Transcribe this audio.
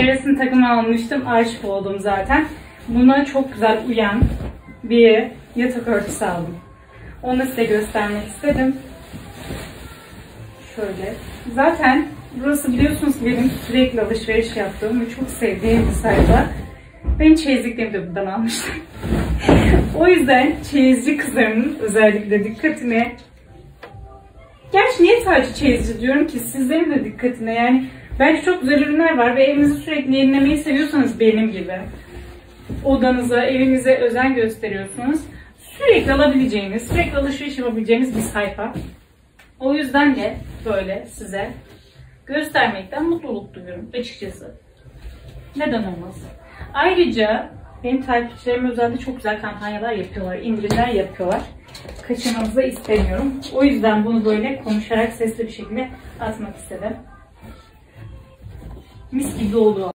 Nevresim takımı almıştım. Aşık oldum zaten. Buna çok güzel uyan bir yatak örtüsü aldım. Onu size göstermek istedim. Şöyle. Zaten burası biliyorsunuz benim sürekli alışveriş yaptığım ve çok sevdiğim bir sayfa. Ben çeyizliklerimi de buradan almıştım. O yüzden çeyizci kızlarımın özellikle dikkatine, gerçi niye sadece çeyizci diyorum ki, sizlerin de dikkatine, yani bence çok güzel ürünler var ve evinizi sürekli yenilemeyi seviyorsanız benim gibi, odanıza, evinize özen gösteriyorsunuz, sürekli alabileceğiniz, sürekli alışveriş yapabileceğiniz bir sayfa. O yüzden de böyle size göstermekten mutluluk duyuyorum açıkçası. Neden olmaz? Ayrıca benim takipçilerim özellikle çok güzel kampanyalar yapıyorlar, indirimler yapıyorlar. Kaçırmanızı da istemiyorum. O yüzden bunu böyle konuşarak sesli bir şekilde atmak istedim. Mis gibi oldu.